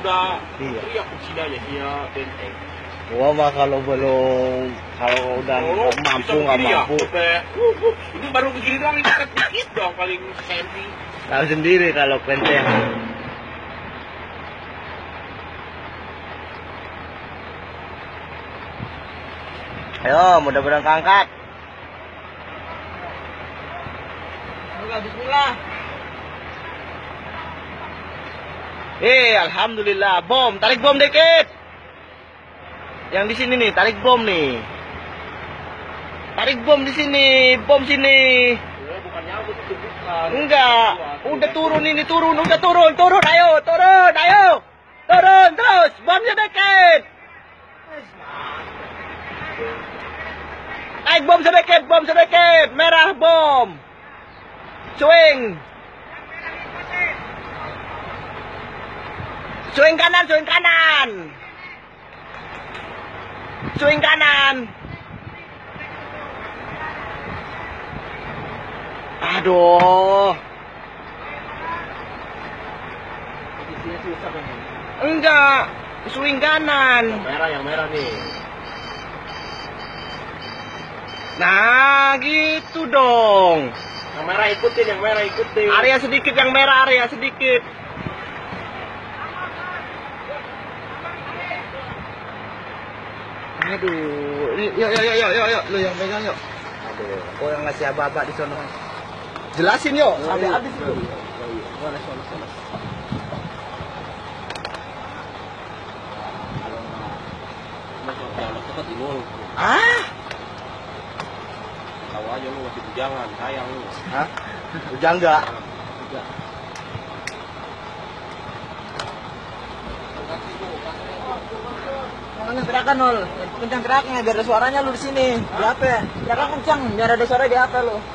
udah Iya. teriak kucinanya dia benteng. Gua mah kalau udah mampu nggak mampu. Ini baru begini doang, ini dikit dong paling senti. Tahu sendiri kalau benteng. Ayo, mudah-mudahan keangkat. Bismillah. Alhamdulillah, bom, tarik bom dikit. Yang di sini nih, tarik bom nih. Tarik bom di sini, bom sini. Bukan nyabut itu bukan. Enggak, udah turun ini, udah turun, ayo, turun terus, bomnya dikit. Naik bom sedikit, merah bom. Swing kanan. Aduh. Enggak, swing kanan. Yang merah nih. Nah, gitu dong. Yang merah ikutin. Area sedikit, yang merah area sedikit. Aduh, yuk, lu yang pegang yuk. Aduh, kau yang ngasih aba-aba di sana. Jelasin yuk, sampai habis itu. Mana. Tahu aja lu masih bujangan, sayang lu. Hah? Bujang enggak? Jangan teriakan nol, kencang teriaknya biar ada suaranya lu di sini di HP. Teriakan kencang biar ada suara di HP lu.